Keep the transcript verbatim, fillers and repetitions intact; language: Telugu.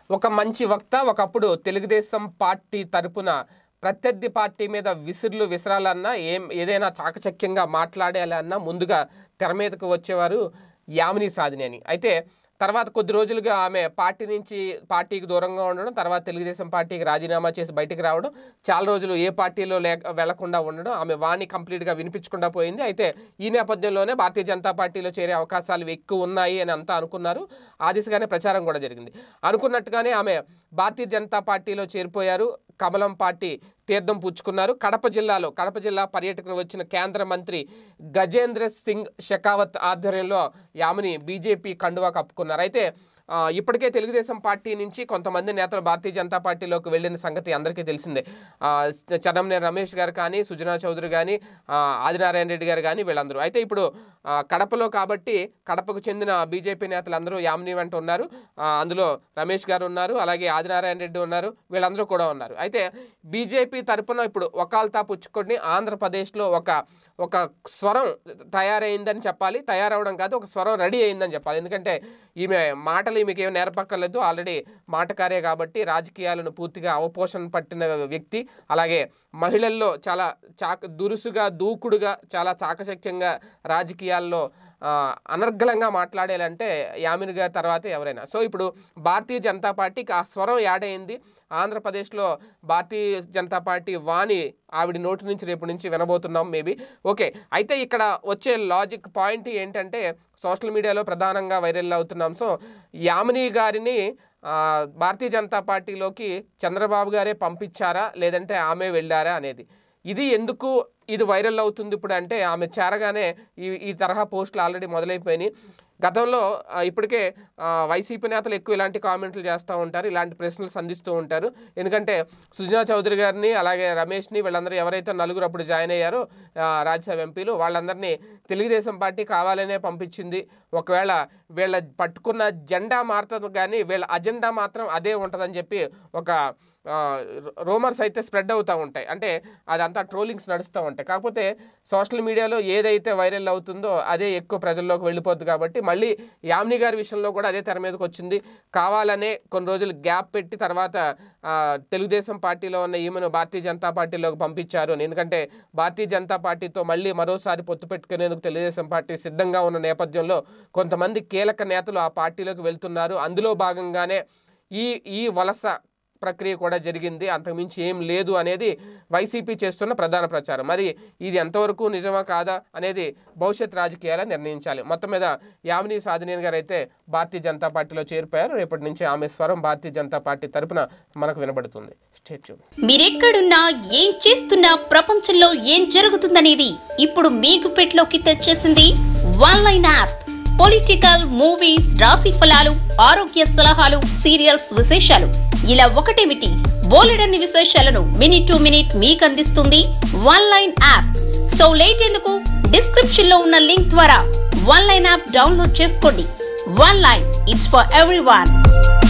ఒక మంచి వక్త ఒకప్పుడు తెలుగుదేశం పార్టీ తరపున ప్రత్యర్థి పార్టీ మీద విసురులు విసరాలన్నా ఏం ఏదైనా చాకచక్యంగా మాట్లాడాలన్నా ముందుగా తెర మీదకు వచ్చేవారు యామిని సాధినేని. అయితే తర్వాత కొద్ది రోజులుగా ఆమె పార్టీ నుంచి పార్టీకి దూరంగా ఉండడం, తర్వాత తెలుగుదేశం పార్టీకి రాజీనామా చేసి బయటికి రావడం, చాలా రోజులు ఏ పార్టీలో లే వెళ్లకుండా ఉండడం, ఆమె వాణి కంప్లీట్గా వినిపించకుండా పోయింది. అయితే ఈ నేపథ్యంలోనే భారతీయ జనతా పార్టీలో చేరే అవకాశాలు ఎక్కువ ఉన్నాయి అని అంతా అనుకున్నారు. ఆ దిశగానే ప్రచారం కూడా జరిగింది. అనుకున్నట్టుగానే ఆమె భారతీయ జనతా పార్టీలో చేరిపోయారు. కమలం పార్టీ తీర్థం పుచ్చుకున్నారు. కడప జిల్లాలో కడప జిల్లా పర్యటనకు వచ్చిన కేంద్ర మంత్రి గజేంద్ర సింగ్ షెకావత్ ఆధ్వర్యంలో యామిని బీజేపీ కండువా కప్పుకున్నారు. అయితే ఇప్పటికే తెలుగుదేశం పార్టీ నుంచి కొంతమంది నేతలు భారతీయ జనతా పార్టీలోకి వెళ్ళిన సంగతి అందరికీ తెలిసిందే. చెన్నంనేని రమేష్ గారు కానీ, సుజనా చౌదరి కానీ, ఆదినారాయణ రెడ్డి గారు కానీ వీళ్ళందరూ. అయితే ఇప్పుడు కడపలో కాబట్టి కడపకు చెందిన బీజేపీ నేతలు అందరూ యామిని వెంట ఉన్నారు. అందులో రమేష్ గారు ఉన్నారు, అలాగే ఆదినారాయణ రెడ్డి ఉన్నారు, వీళ్ళందరూ కూడా ఉన్నారు. అయితే బీజేపీ తరఫున ఇప్పుడు ఒకాల్తా పుచ్చుకొని ఆంధ్రప్రదేశ్లో ఒక ఒక స్వరం తయారైందని చెప్పాలి. తయారవడం కాదు, ఒక స్వరం రెడీ అయిందని చెప్పాలి. ఎందుకంటే ఈమె మాటలు ఈమెకి ఏమి నేర్పక్కర్లేదు, ఆల్రెడీ మాటకారే కాబట్టి రాజకీయాలను పూర్తిగా అవపోషణ పట్టిన వ్యక్తి. అలాగే మహిళల్లో చాలా చాక దురుసుగా దూకుడుగా చాలా చాకచక్యంగా రాజకీయాల్లో అనర్గళంగా మాట్లాడాలంటే యామిని గారి తర్వాతే ఎవరైనా. సో ఇప్పుడు భారతీయ జనతా పార్టీకి ఆ స్వరం యాడ్ అయింది. ఆంధ్రప్రదేశ్లో భారతీయ జనతా పార్టీ వాణి ఆవిడ నోటి నుంచి రేపు నుంచి వినబోతున్నాం మేబీ. ఓకే, అయితే ఇక్కడ వచ్చే లాజిక్ పాయింట్ ఏంటంటే సోషల్ మీడియాలో ప్రధానంగా వైరల్ అవుతున్న అంశం యామిని గారిని భారతీయ జనతా పార్టీలోకి చంద్రబాబు గారే పంపించారా లేదంటే ఆమె వెళ్ళారా అనేది. ఇది ఎందుకు ఇది వైరల్ అవుతుంది ఇప్పుడు అంటే ఆమె చేరగానే ఈ ఈ తరహా పోస్టులు ఆల్రెడీ మొదలైపోయినాయి. గతంలో ఇప్పటికే వైసీపీ నేతలు ఎక్కువ ఇలాంటి కామెంట్లు చేస్తూ ఉంటారు, ఇలాంటి ప్రశ్నలు సంధిస్తూ ఉంటారు. ఎందుకంటే సుజనా చౌదరి గారిని అలాగే రమేష్ని వీళ్ళందరూ ఎవరైతే నలుగురు అప్పుడు జాయిన్ అయ్యారో రాజ్యసభ ఎంపీలు వాళ్ళందరినీ తెలుగుదేశం పార్టీ కావాలనే పంపించింది. ఒకవేళ వీళ్ళ పట్టుకున్న జెండా మారుతుంది కానీ వీళ్ళ అజెండా మాత్రం అదే ఉంటుందని చెప్పి ఒక రూమర్స్ అయితే స్ప్రెడ్ అవుతూ ఉంటాయి. అంటే అదంతా ట్రోలింగ్స్ నడుస్తూ ఉంటాయి. కాకపోతే సోషల్ మీడియాలో ఏదైతే వైరల్ అవుతుందో అదే ఎక్కువ ప్రజల్లోకి వెళ్ళిపోద్ది. కాబట్టి మళ్ళీ యామిని గారి విషయంలో కూడా అదే తెర మీదకి వచ్చింది. కావాలనే కొన్ని రోజులు గ్యాప్ పెట్టి తర్వాత తెలుగుదేశం పార్టీలో ఉన్న ఈమెను భారతీయ జనతా పార్టీలోకి పంపించారు అని. ఎందుకంటే భారతీయ జనతా పార్టీతో మళ్ళీ మరోసారి పొత్తు పెట్టుకునేందుకు తెలుగుదేశం పార్టీ సిద్ధంగా ఉన్న నేపథ్యంలో కొంతమంది కీలక నేతలు ఆ పార్టీలోకి వెళ్తున్నారు. అందులో భాగంగానే ఈ ఈ వలస ప్రక్రియ కూడా జరిగింది, అంతకుమించి ఏం లేదు అనేది వైసీపీ చేస్తున్న ప్రధాన ప్రచారం. మరి ఇది ఎంతవరకు నిజమా కాదా అనేది భవిష్యత్ రాజకీయాలు నిర్ణయించాలి. మొత్తం మీద యామిని సాధినేని గారు అయితే భారతీయ జనతా పార్టీలో చేరిపోయారు. రేపటి నుంచి ఆమె స్వరం భారతీయ జనతా పార్టీ తరపున మనకు వినబడుతుంది. Stay tune. మీరెక్కడున్నా ఏం చేస్తున్నా ప్రపంచంలో ఏం జరుగుతుందనేది ఇప్పుడు మీకు పెట్లోకి తెచ్చేసింది one line app. Political, movies, రాశి ఫలాలు, ఆరోగ్య సలహాలు, సీరియల్స్ విశేషాలు ఇలా ఒకటేమిటి బోలెడన్ని విశేషాలను మినిట్ టు మినిట్ మీకు అందిస్తుంది one line app. So late ఎందుకు, డిస్క్రిప్షన్ లో ఉన్న లింక్ ద్వారా వన్ లైన్ యాప్ డౌన్లోడ్ చేసుకోండి. One line, it's for everyone.